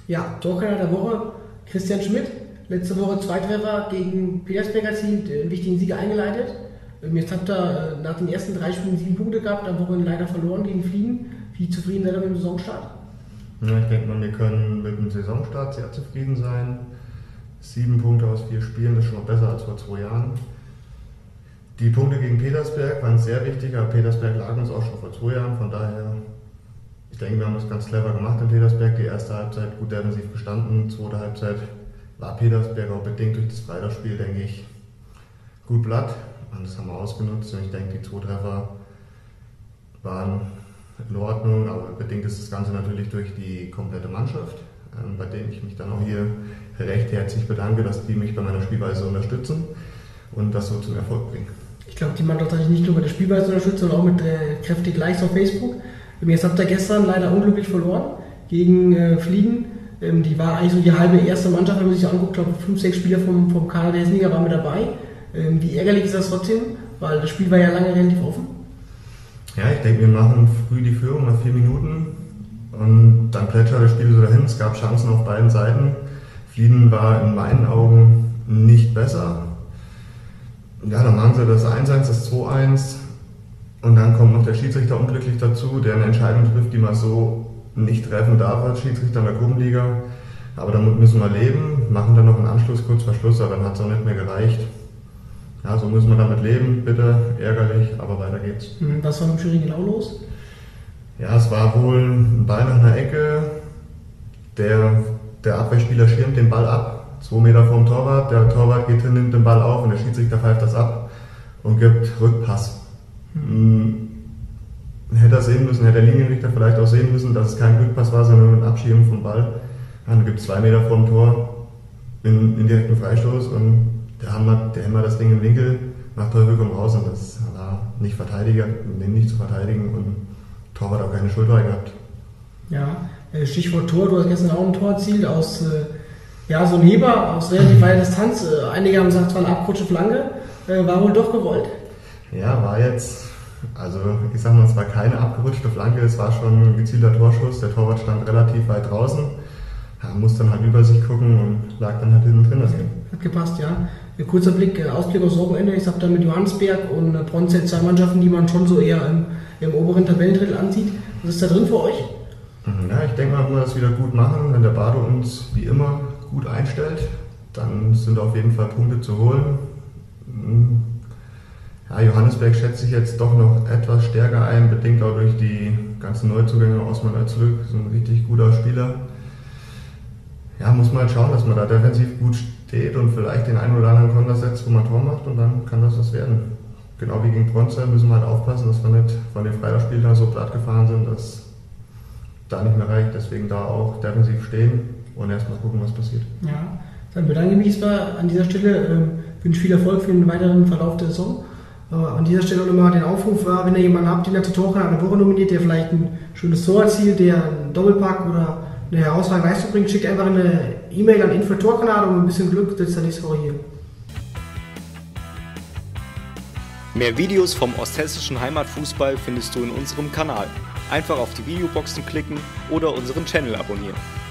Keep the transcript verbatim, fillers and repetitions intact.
Ja, Torkanal der Woche, Christian Schmidt. Letzte Woche zwei Treffer gegen Petersberg erzielt, einen wichtigen Sieg eingeleitet. Jetzt habt ihr nach den ersten drei Spielen sieben Punkte gehabt, am Wochenende leider verloren gegen Fliegen. Wie zufrieden seid ihr mit dem Saisonstart? Ja, ich denke mal, wir können mit dem Saisonstart sehr zufrieden sein. Sieben Punkte aus vier Spielen, das ist schon noch besser als vor zwei Jahren. Die Punkte gegen Petersberg waren sehr wichtig, aber Petersberg lag uns auch schon vor zwei Jahren, von daher, ich denke, wir haben das ganz clever gemacht in Petersberg. Die erste Halbzeit gut defensiv bestanden, zweite Halbzeit war Petersberg auch bedingt durch das Freitagsspiel, denke ich, gut blatt. Und das haben wir ausgenutzt und ich denke, die zwei Treffer waren in Ordnung, aber bedingt ist das Ganze natürlich durch die komplette Mannschaft, ähm, bei denen ich mich dann auch hier recht herzlich bedanke, dass die mich bei meiner Spielweise unterstützen und das so zum Erfolg bringen. Ich glaube, die Mannschaft hat sich nicht nur bei der Spielweise unterstützt, sondern auch mit äh, kräftig Likes auf Facebook. Jetzt habt ihr gestern leider unglücklich verloren gegen äh, Fliegen. Ähm, die war eigentlich so die halbe erste Mannschaft, wenn man sich anguckt. Ich glaube, fünf, sechs Spieler vom, vom Kader der Hessliga waren mit dabei. Ähm, wie ärgerlich ist das trotzdem? Weil das Spiel war ja lange relativ offen. Ja, ich denke, wir machen früh die Führung nach vier Minuten und dann plätschert das Spiel so dahin. Es gab Chancen auf beiden Seiten. Fliegen war in meinen Augen nicht besser. Ja, dann machen sie das eins eins, das zwei eins und dann kommt noch der Schiedsrichter unglücklich dazu, der eine Entscheidung trifft, die man so nicht treffen darf als Schiedsrichter in der Gruppenliga. Aber damit müssen wir leben, machen dann noch einen Anschluss kurz vor Schluss, aber dann hat es auch nicht mehr gereicht. Ja, so müssen wir damit leben, bitte, ärgerlich, aber weiter geht's. Was war mit dem Schiri genau los? Ja, es war wohl ein Ball nach einer Ecke, der, der Abwehrspieler schirmt den Ball ab. Zwei Meter vom Torwart, der Torwart geht hin, nimmt den Ball auf und der Schiedsrichter pfeift das ab und gibt Rückpass. Mhm. Hätte er sehen müssen, hätte der Linienrichter vielleicht auch sehen müssen, dass es kein Rückpass war, sondern ein Abschieben vom Ball. Dann gibt es zwei Meter vom Tor in, in direkten Freistoß und der hämmert, der hämmert das Ding im Winkel, macht Teufel komm raus und das war nicht Verteidiger, nicht zu verteidigen und Torwart auch keine Schuld gehabt. Ja, Stichwort Tor, du hast gestern auch ein Tor erzielt aus ja, so ein Heber aus relativ weiter Distanz. Einige haben gesagt, es war eine abgerutschte Flanke. War wohl doch gewollt. Ja, war jetzt, also ich sag mal, es war keine abgerutschte Flanke, es war schon ein gezielter Torschuss. Der Torwart stand relativ weit draußen. Ja, musste dann halt über sich gucken und lag dann halt hinten drin. Das hat gepasst, ja. Ein kurzer Blick, Ausblick aufs Wochenende. Ich habe da mit Johannesberg und Bronze zwei Mannschaften, die man schon so eher im, im oberen Tabellendrittel ansieht. Was ist da drin für euch? Ja, ich denke mal, wenn wir das wieder gut machen, wenn der Bardo uns wie immer gut einstellt, dann sind auf jeden Fall Punkte zu holen. Ja, Johannesberg schätze ich jetzt doch noch etwas stärker ein, bedingt auch durch die ganzen Neuzugänge. Osman Özlük ist ein richtig guter Spieler. Ja, muss man halt schauen, dass man da defensiv gut steht und vielleicht den einen oder anderen Konter setzt, wo man Tor macht und dann kann das was werden. Genau wie gegen Bronze müssen wir halt aufpassen, dass wir nicht von den Freitagsspielen da so platt gefahren sind, dass da nicht mehr reicht. Deswegen da auch defensiv stehen und erstmal gucken, was passiert. Ja, dann bedanke ich mich an dieser Stelle, äh, wünsche viel Erfolg für den weiteren Verlauf der Saison. Äh, an dieser Stelle nochmal den Aufruf, äh, wenn ihr jemanden habt, den ihr zur Torkanal eine Woche nominiert, der vielleicht ein schönes Tor erzielt, der einen Doppelpack oder eine herausragende Leistung bringt, schickt einfach eine E-Mail an info torkanal und ein bisschen Glück sitzt er nächste Woche hier. Mehr Videos vom osthessischen Heimatfußball findest du in unserem Kanal. Einfach auf die Videoboxen klicken oder unseren Channel abonnieren.